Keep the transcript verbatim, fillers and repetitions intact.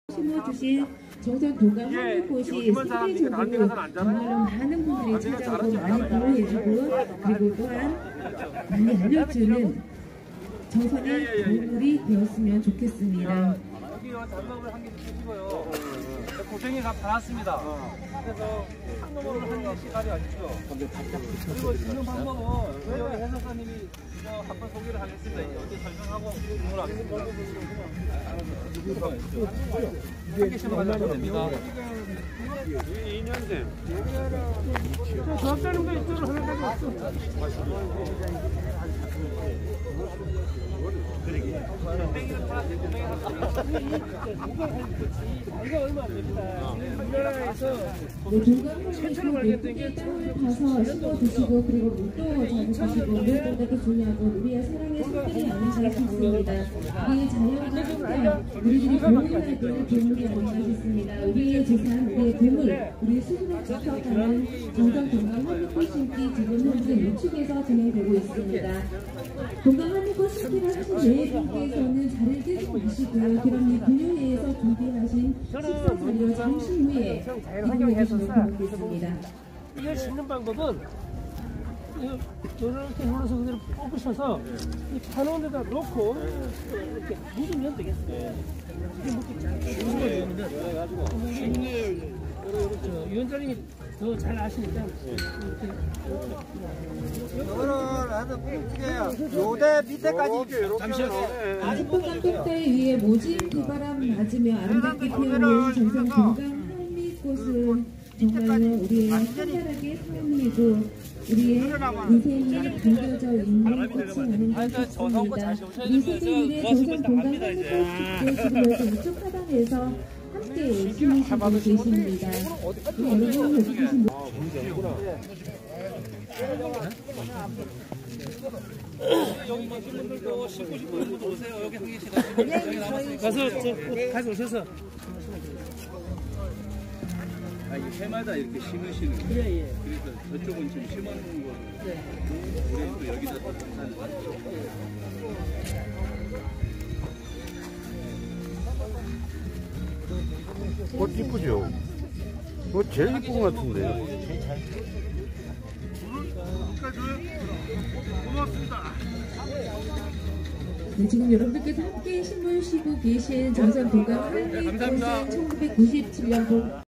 심어주신 정선 동강 한물꽃이 세계적으로 정말로 많은 분들이 찾아오고 많이 보호해주고 그리고 또한 많이 알려주는 정선의 동물이 되었으면 좋겠습니다. 여기요 장갑을 한 개 주시고요. 고생이 다 받았습니다. 그래서 한 넘어를 하는 시간이 아니죠. 그리고 지금 방법은 여기 해설사님이 한번 소개를 하겠습니다. 어제 설명하고 공부를 하겠습니다. 한 개씩만 가져가면 됩니다. 이 년생. 조합자님도 이쪽으로 하나 가져왔어. 이거 얼마 안 됩니다. 우리나라에서 최초로 발견된 게 땅을 파서 심어 드시고 그리고 물도 잡으시고 물도 되게 중요하고 우리의 사랑의 손길이 아닌 잘 있습니다. 우리의 자연과 함께 우리들이 보호해야 될 동물이 아닌가 싶습니다. 우리의 재산, 우리의 동물, 우리의 수준을 지켜가는 정선 동강 한물꽃 심기 지금 현재 유축에서 진행되고 있습니다. 동강 한물꽃 심기를 하신 내분께서는 자리를 뜨지 마시고요. 그럼 이 분유회에서 준비하신 식사 자리로 잠시 후에 이동해 주시면 고맙겠습니다. 이걸 심는 방법은 이렇게 눌러서 그대로 뽑으셔서 이 판원에다 놓고 이렇게 묻으면 되겠어요. 이게 묻기 잘 묻으면 쉽네요. 위원장님이 더 잘 아시니까 이렇게 이거를 하나 쁘게요. 요대 밑에까지 잠시만요. 아직도 깜짝대 위에 모진 비바람 맞으며 아름답게 피어오는 정선 건강 한미꽃은 정말로 우리의 한가하게 삶이고 우리의 인생이 담겨져 있는 꽃이 아닌가 싶습니다. 우리 세계일의 정선 건강 한미꽃 지금 여기서 이쪽 하단에서 함께 심으시고 계십니다. 여러분 여기 계신 여기 계신 분들도 심고 싶은 분들 오세요. 여기 한 개씩 여기 남았으니까 가서 저 가서 오셔서 아, 이게 해마다 이렇게 심으시는 거예요? 예, 예. 그래서 저쪽은 지금 심어놓은 거 네. 우리 또 여기다 또 장사는 꽃 이쁘죠? 이거 제일 이쁜 것 같은데요? 네, 지금 여러분들께서 함께 심으시고 계신 정선 동강 한미꽃은 천구백구십칠 년